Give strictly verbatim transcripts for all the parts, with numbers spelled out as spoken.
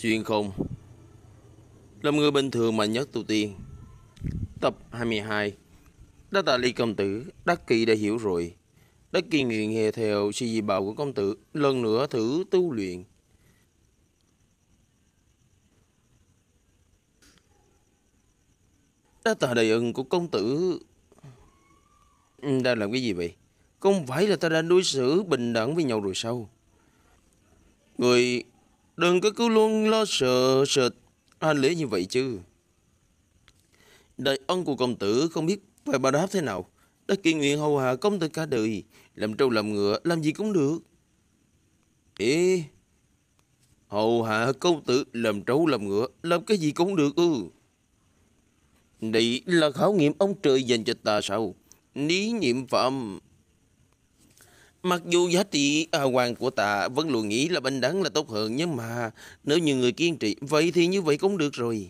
Xuyên không làm người bình thường mà nhất tu tiên. Tập hai mươi hai. Đa tạ Lý công tử, Đắc Kỷ đã hiểu rồi. Đắc Kỷ nguyện nghe theo sự dị bảo của công tử, lần nữa thử tu luyện. Đa tạ đại ân của công tử. Ừ, đang làm cái gì vậy? Không phải là ta đã đối xử bình đẳng với nhau rồi sao? Người đừng có cứ luôn lo sợ sợ hành lễ như vậy chứ. Đại ân của công tử không biết phải báo đáp thế nào. Đã kỳ nguyện hầu hạ công tử cả đời, làm trâu làm ngựa, làm gì cũng được. Ê, hầu hạ công tử làm trâu làm ngựa, làm cái gì cũng được ư? Đây là khảo nghiệm ông trời dành cho ta sao? Lý nhiệm phạm. Mặc dù giá trị à, hoàng của ta vẫn luôn nghĩ là bình đẳng là tốt hơn, nhưng mà nếu như người kiên trì, vậy thì như vậy cũng được rồi.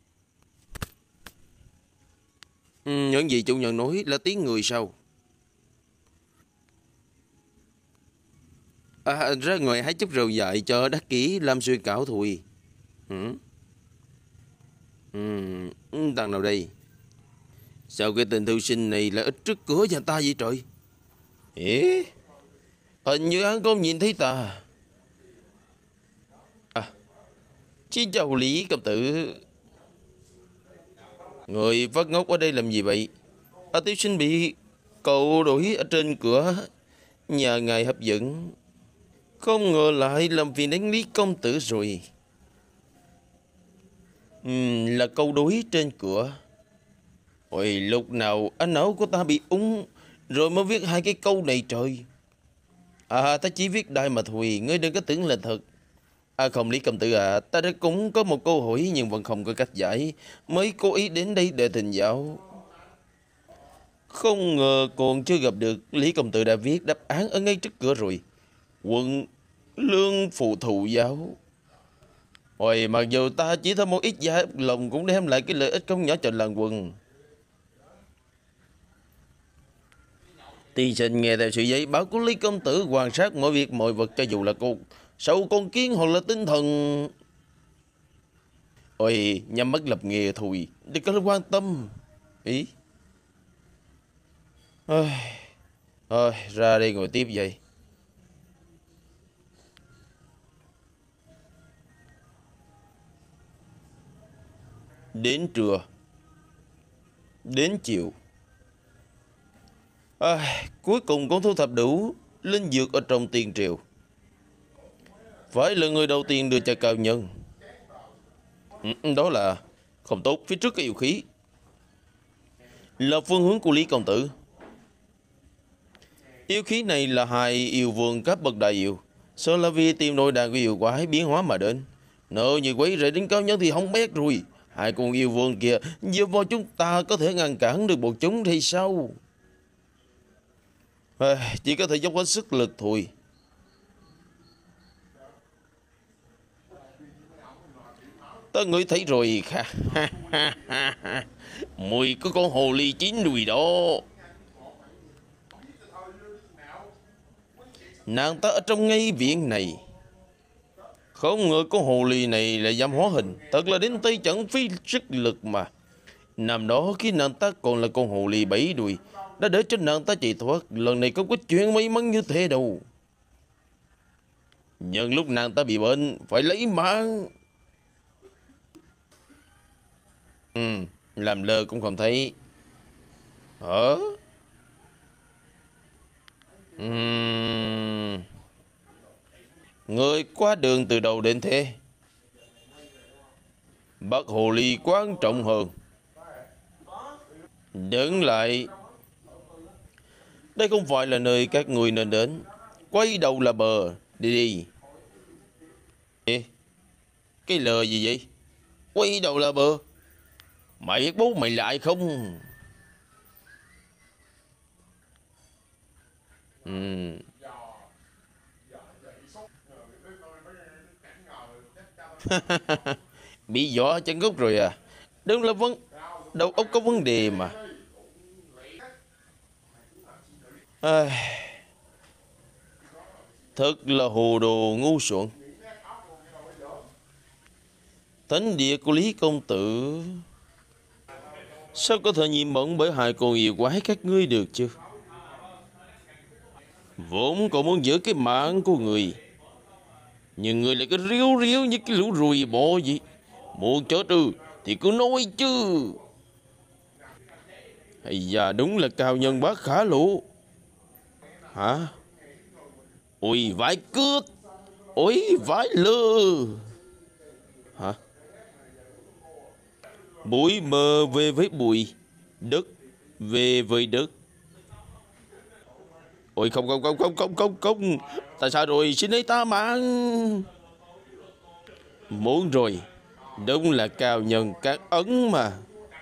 Ừ, những gì chủ nhân nói là tiếng người sao? À, ra ngoài hái chút rượu dại cho Đắc Kỷ làm suy cảo thôi. Ừ. Ừ, thằng nào đây? Sao cái tên thư sinh này lại ít trước cửa nhà ta vậy trời? Ê, hình như hắn không nhìn thấy ta. À, xin chào Lý công tử. Người phát ngốc ở đây làm gì vậy? À, tiểu sinh bị cậu đuổi ở trên cửa nhà ngài hấp dẫn. Không ngờ lại làm phiền đến Lý công tử rồi. Ừ, là câu đối trên cửa. Ôi, lúc nào anh áo của ta bị úng rồi mới viết hai cái câu này trời. À, ta chỉ viết đại mà thôi, ngươi đừng có tưởng là thật. À không, Lý công tử à, ta đã cũng có một câu hỏi nhưng vẫn không có cách giải, mới cố ý đến đây để thỉnh giáo. Không ngờ còn chưa gặp được, Lý công tử đã viết đáp án ở ngay trước cửa rồi. Quận lương phụ thụ giáo. Ôi, mặc dù ta chỉ thêm một ít giá lòng cũng đem lại cái lợi ích không nhỏ cho làng quần. Tiên sinh nghe theo sự giấy báo của Lý công tử, quan sát mọi việc mọi vật, cho dù là con sâu con kiến hoặc là tinh thần. Ôi, nhắm mắt lập nghề thôi, đừng có quan tâm. Ý. Ôi, thôi, ra đây ngồi tiếp vậy. Đến trưa, đến chiều, à, cuối cùng cũng thu thập đủ linh dược ở trong tiền triều. Phải là người đầu tiên đưa cho cao nhân. Ừ, đó là không tốt, phía trước cái yêu khí là phương hướng của Lý công tử. Yêu khí này là hai yêu vương cấp bậc đại yêu, sợ là vì tìm nội đàn của yêu quái biến hóa mà đến. Nếu như quấy rầy đến cao nhân thì không biết rồi. Hai con yêu vương kia dựa vào chúng ta có thể ngăn cản được bọn chúng thì sao? À, chỉ có thể dốc hết sức lực thôi. Ta ngửi thấy rồi. Mùi có con hồ ly chín đùi đó. Nàng ta ở trong ngay viện này. Không ngờ con hồ ly này lại dám hóa hình, thật là đến tay chẳng phí sức lực mà. Năm đó khi nàng ta còn là con hồ ly bảy đuôi, đã để cho nàng ta chạy thoát, lần này không có chuyện may mắn như thế đâu. Nhưng lúc nàng ta bị bệnh, phải lấy mạng. Ừ, làm lơ cũng không thấy. Hả? Uhm... Người qua đường từ đầu đến thế. Bắt hồ ly quan trọng hơn. Đứng lại. Đây không phải là nơi các người nên đến. Quay đầu là bờ. Đi đi. Ê, cái lờ gì vậy? Quay đầu là bờ. Mày biết bố mày lại không? Ừm. Bị dọa chân gốc rồi à? Đúng là vấn đầu óc có vấn đề mà. À, thật là hồ đồ ngu xuẩn. Thánh địa của Lý Công Tử sao có thể nhiễm bẩn bởi hai con yêu quái các ngươi được chứ? Vốn còn muốn giữ cái mạng của người, nhưng người lại cứ riếu riếu như cái lũ ruồi bò vậy. Muốn chết ư thì cứ nói chứ. Hay da, đúng là cao nhân bác khả lũ. Hả? Ôi vãi cướp, ôi vãi lơ. Hả? Bụi mờ về với bụi, đất về với đất. Ôi không không không không không không không. Tại sao rồi, xin ấy ta mạng. Muốn rồi, đúng là cao nhân các ấn mà.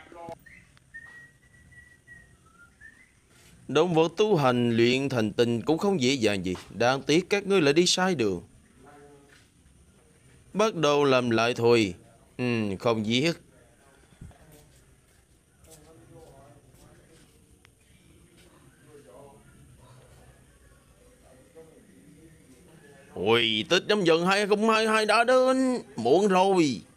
Động vật tu hành luyện thành tình cũng không dễ dàng gì. Đáng tiếc các ngươi lại đi sai đường. Bắt đầu làm lại thôi. Ừ, không giết. Ôi, Tết nhâm dần hai không hai hai đã đến. Muộn rồi.